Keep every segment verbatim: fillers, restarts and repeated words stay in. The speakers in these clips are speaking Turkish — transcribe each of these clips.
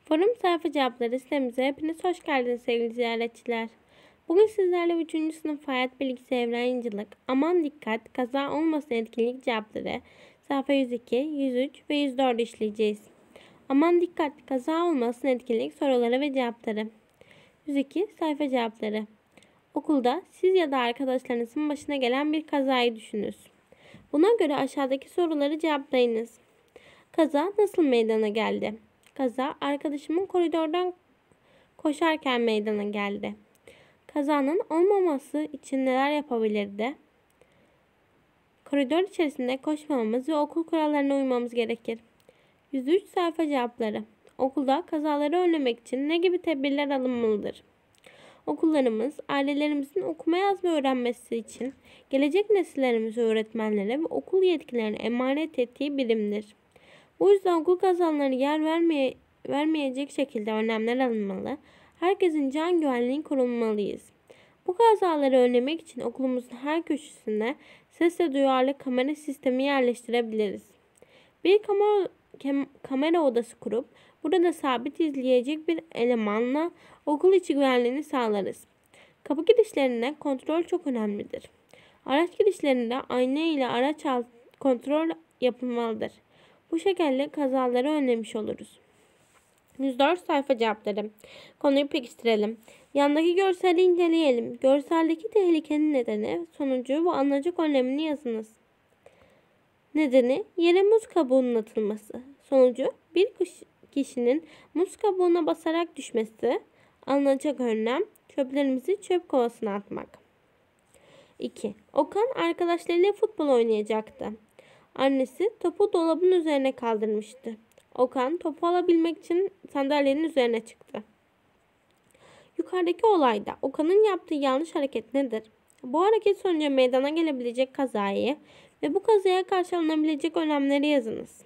Forum sayfa cevapları sitemize hepiniz hoş geldiniz sevgili ziyaretçiler. Bugün sizlerle üçüncü sınıf hayat bilgisi evrencilik, aman dikkat, kaza olmasın etkinlik cevapları sayfa yüz iki, yüz üç ve yüz dört işleyeceğiz. Aman dikkat, kaza olmasın etkinlik soruları ve cevapları. yüz iki sayfa cevapları. Okulda siz ya da arkadaşlarınızın başına gelen bir kazayı düşününüz. Buna göre aşağıdaki soruları cevaplayınız. Kaza nasıl meydana geldi? Kaza arkadaşımın koridordan koşarken meydana geldi. Kazanın olmaması için neler yapabilirdi? Koridor içerisinde koşmamamız ve okul kurallarına uymamız gerekir. yüz üç sayfa cevapları. Okulda kazaları önlemek için ne gibi tedbirler alınmalıdır? Okullarımız, ailelerimizin okuma yazma öğrenmesi için gelecek nesillerimize öğretmenlere ve okul yetkilerine emanet ettiği birimdir. Bu yüzden okul kazalarına yer vermeye, vermeyecek şekilde önlemler alınmalı. Herkesin can güvenliğini korunmalıyız. Bu kazaları önlemek için okulumuzun her köşesine sesle duyarlı kamera sistemi yerleştirebiliriz. Bir kamera, kamera odası kurup burada sabit izleyecek bir elemanla okul içi güvenliğini sağlarız. Kapı girişlerinde kontrol çok önemlidir. Araç girişlerinde ayna ile araç altı kontrol yapılmalıdır. Bu şekilde kazaları önlemiş oluruz. yüz dört sayfa cevapları. Konuyu pekiştirelim. Yandaki görseli inceleyelim. Görseldeki tehlikenin nedeni, sonucu ve alınacak önlemini yazınız. Nedeni yere muz kabuğunun atılması. Sonucu bir kişinin muz kabuğuna basarak düşmesi. Alınacak önlem çöplerimizi çöp kovasına atmak. iki. Okan arkadaşlarıyla futbol oynayacaktı. Annesi topu dolabın üzerine kaldırmıştı. Okan topu alabilmek için sandalyenin üzerine çıktı. Yukarıdaki olayda Okan'ın yaptığı yanlış hareket nedir? Bu hareket sonucu meydana gelebilecek kazayı ve bu kazaya karşı alınabilecek önlemleri yazınız.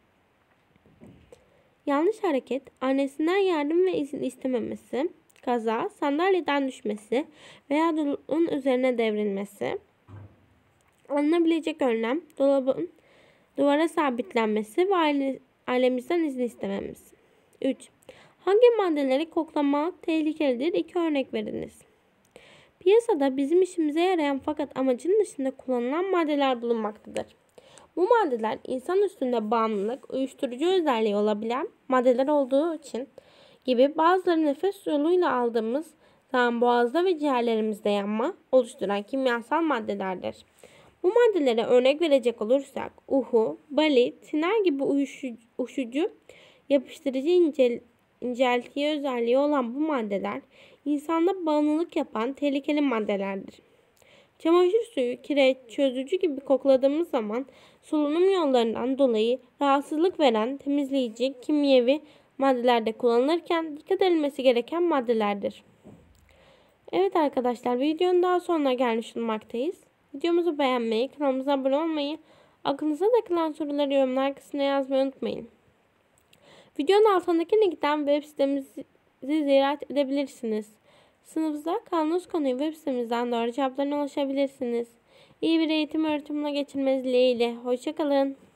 Yanlış hareket, annesinden yardım ve izin istememesi, kaza, sandalyeden düşmesi veya dolabın üzerine devrilmesi. Alınabilecek önlem, dolabın duvara sabitlenmesi ve aile, ailemizden izin istememiz. üç. Hangi maddeleri koklamak tehlikelidir? İki örnek veriniz. Piyasada bizim işimize yarayan fakat amacın dışında kullanılan maddeler bulunmaktadır. Bu maddeler insan üstünde bağımlılık, uyuşturucu özelliği olabilen maddeler olduğu için gibi bazıları nefes yoluyla aldığımız zaman boğazda ve ciğerlerimizde yanma oluşturan kimyasal maddelerdir. Bu maddelere örnek verecek olursak uhu, bali, tiner gibi uyuşucu, uyuşucu yapıştırıcı incel, inceltiği özelliği olan bu maddeler insanda bağımlılık yapan tehlikeli maddelerdir. Çamaşır suyu, kireç, çözücü gibi kokladığımız zaman solunum yollarından dolayı rahatsızlık veren temizleyici, kimyevi maddelerde kullanılırken dikkat edilmesi gereken maddelerdir. Evet arkadaşlar, videonun daha sonuna gelmiş bulunmaktayız. Videomuzu beğenmeyi, kanalımıza abone olmayı, aklınıza takılan soruları yorumlar kısmına yazmayı unutmayın. Videonun altındaki linkten web sitemizi ziyaret edebilirsiniz. Sınıfınızda kaldığınız konuyu web sitemizden doğru cevaplarına ulaşabilirsiniz. İyi bir eğitim öğretimine geçirmeniz dileğiyle. Hoşça kalın.